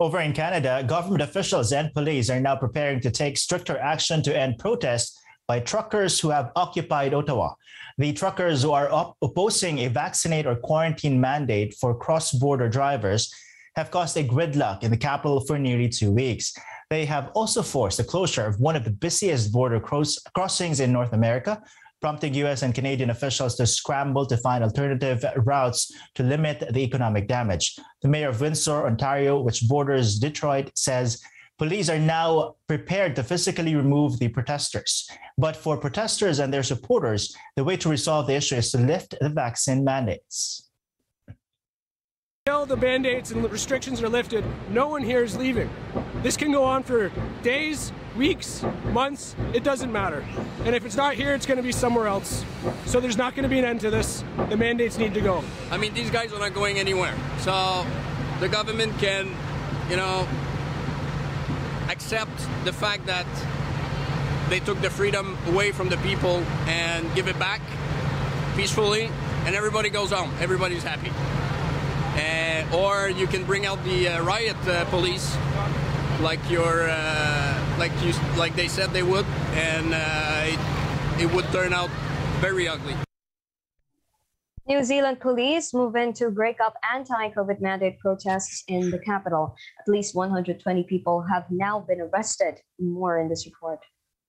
Over in Canada, government officials and police are now preparing to take stricter action to end protests by truckers who have occupied Ottawa. The truckers who are opposing a vaccinate or quarantine mandate for cross-border drivers have caused a gridlock in the capital for nearly 2 weeks. They have also forced the closure of one of the busiest border crossings in North America, prompting U.S. and Canadian officials to scramble to find alternative routes to limit the economic damage. The mayor of Windsor, Ontario, which borders Detroit, says police are now prepared to physically remove the protesters. But for protesters and their supporters, the way to resolve the issue is to lift the vaccine mandates. Until the band-aids and the restrictions are lifted, no one here is leaving. This can go on for days, weeks, months, it doesn't matter. And if it's not here, it's going to be somewhere else. So there's not going to be an end to this. The mandates need to go. I mean, these guys are not going anywhere. So the government can, accept the fact that they took the freedom away from the people and give it back peacefully, and everybody goes home. Everybody's happy. Or you can bring out the riot police, like they said they would, and it would turn out very ugly. New Zealand police move in to break up anti-COVID mandate protests in the capital. At least 120 people have now been arrested. More in this report.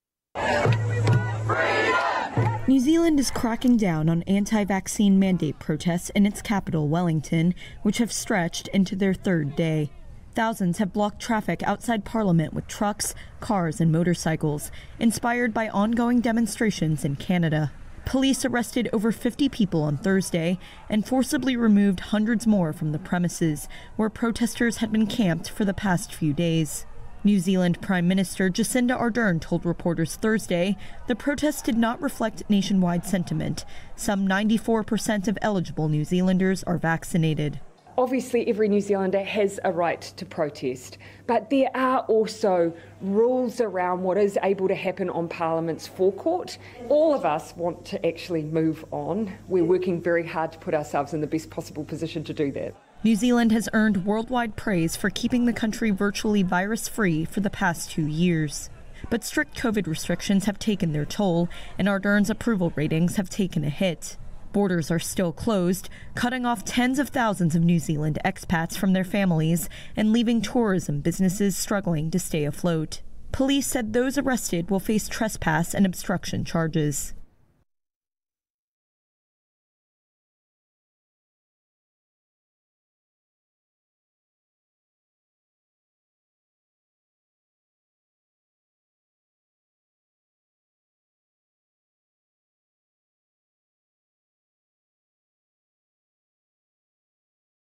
New Zealand is cracking down on anti-vaccine mandate protests in its capital, Wellington, which have stretched into their third day. Thousands have blocked traffic outside Parliament with trucks, cars, and motorcycles, inspired by ongoing demonstrations in Canada. Police arrested over 50 people on Thursday and forcibly removed hundreds more from the premises, where protesters had been camped for the past few days. New Zealand Prime Minister Jacinda Ardern told reporters Thursday the protests did not reflect nationwide sentiment. Some 94% of eligible New Zealanders are vaccinated. Obviously, every New Zealander has a right to protest, but there are also rules around what is able to happen on Parliament's forecourt. All of us want to actually move on. We're working very hard to put ourselves in the best possible position to do that. New Zealand has earned worldwide praise for keeping the country virtually virus-free for the past 2 years. But strict COVID restrictions have taken their toll, and Ardern's approval ratings have taken a hit. Borders are still closed, cutting off tens of thousands of New Zealand expats from their families and leaving tourism businesses struggling to stay afloat. Police said those arrested will face trespass and obstruction charges.